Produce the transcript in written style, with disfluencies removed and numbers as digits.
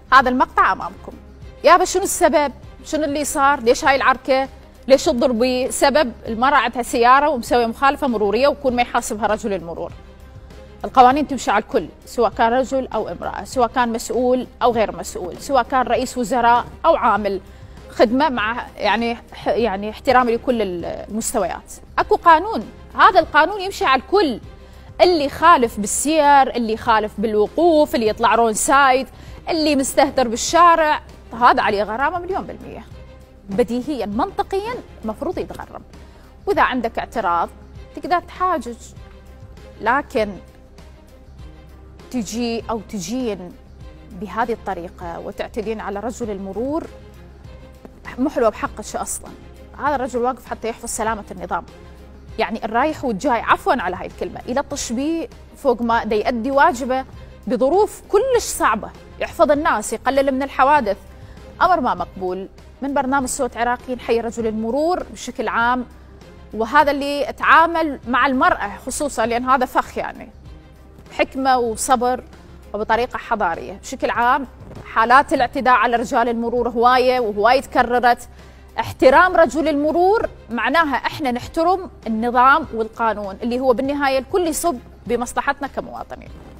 هذا المقطع امامكم. يابا شنو السبب؟ شنو اللي صار؟ ليش هاي العركه؟ ليش تضربي؟ سبب المراه عندها سياره ومسويه مخالفه مروريه ويكون ما يحاسبها رجل المرور. القوانين تمشي على الكل، سواء كان رجل او امراه، سواء كان مسؤول او غير مسؤول، سواء كان رئيس وزراء او عامل خدمه، مع يعني احترامي لكل المستويات. اكو قانون، هذا القانون يمشي على الكل. اللي يخالف بالسير، اللي يخالف بالوقوف، اللي يطلع رون سايد، اللي مستهتر بالشارع، هذا عليه غرامه 100%. بديهيا منطقيا المفروض يتغرم. واذا عندك اعتراض تقدر تحاجج، لكن تجي او تجين بهذه الطريقه وتعتدين على رجل المرور مو حلوه بحقك اصلا. هذا الرجل واقف حتى يحفظ سلامه النظام، يعني الرايح والجاي، عفوا على هاي الكلمه، الى التشبيه فوق ما دا يؤدي واجبه بظروف كلش صعبه، يحفظ الناس، يقلل من الحوادث. امر ما مقبول. من برنامج صوت عراقي نحيي رجل المرور بشكل عام، وهذا اللي اتعامل مع المراه خصوصا، لان هذا فخ يعني، بحكمه وصبر وبطريقه حضاريه. بشكل عام حالات الاعتداء على رجال المرور هوايه وهوايه تكررت. احترام رجل المرور معناها احنا نحترم النظام والقانون اللي هو بالنهايه الكل يصب بمصلحتنا كمواطنين.